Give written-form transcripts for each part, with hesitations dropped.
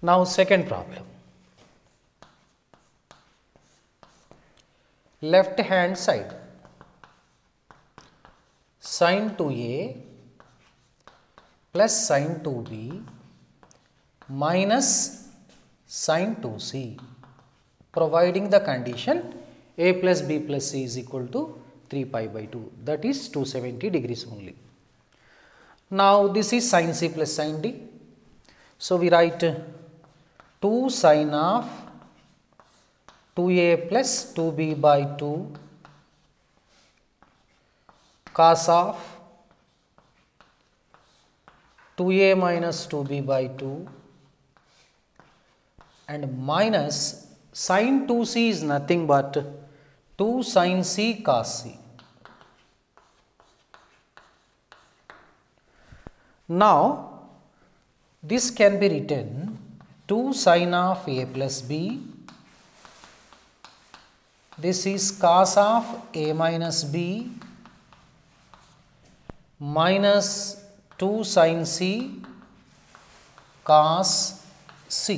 Now second problem. Left hand side, sin 2a plus sin 2b minus sin 2c, providing the condition a plus b plus c is equal to 3 pi by 2, that is 270 degrees only. Now this is sin c plus sin d. So we write 2 sin of 2a plus 2b by 2 cos of 2a minus 2b by 2 and minus sin 2c is nothing but 2 sin c cos c. Now this can be written 2 sin of a plus b, this is cos of a minus b minus 2 sin c cos c.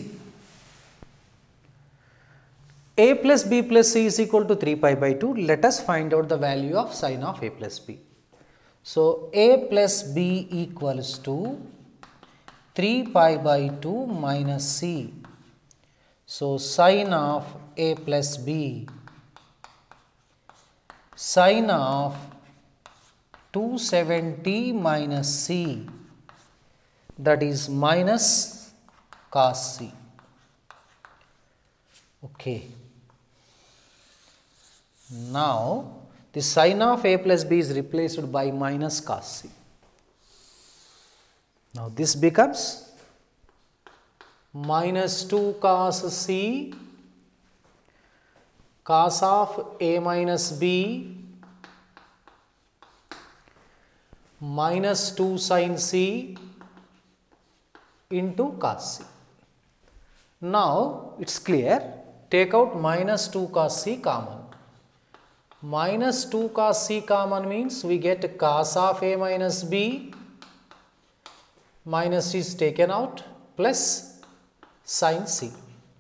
A plus b plus c is equal to 3 pi by 2. Let us find out the value of sin of a plus b. So a plus b equals to 3 pi by 2 minus c. So sin of a plus b, sin of 270 minus c, that is minus cos c. Okay. Now the sin of a plus b is replaced by minus cos c. Now this becomes minus 2 cos c cos of a minus b minus 2 sin c into cos c. Now it is clear, take out minus 2 cos c common. Minus 2 cos c common means we get cos of a minus b, minus is taken out, plus sin c.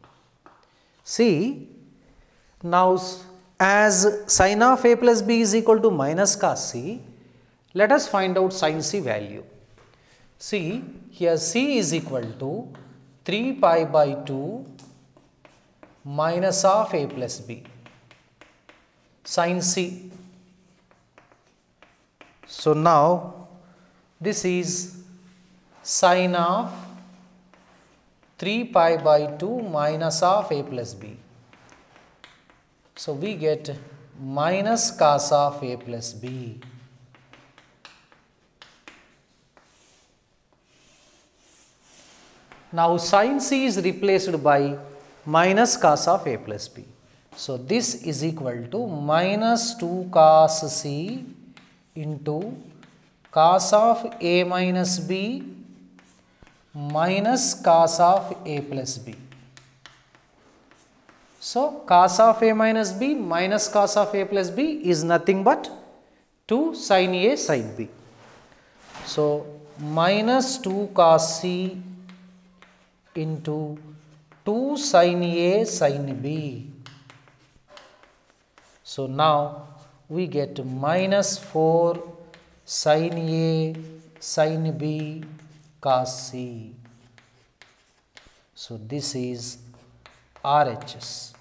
See, now as sin of a plus b is equal to minus cos c, let us find out sin c value. See, here c is equal to 3 pi by 2 minus of a plus b, sin c. So now this is sin of 3 pi by 2 minus of a plus b. So we get minus cos of a plus b. Now sin c is replaced by minus cos of a plus b. So this is equal to minus 2 cos c into cos of a minus b minus cos of a plus b. So cos of a minus b minus cos of a plus b is nothing but 2 sin a sin b. So minus 2 cos c into 2 sin a sin b. So now we get minus 4 sin a sin b cos c. So this is RHS.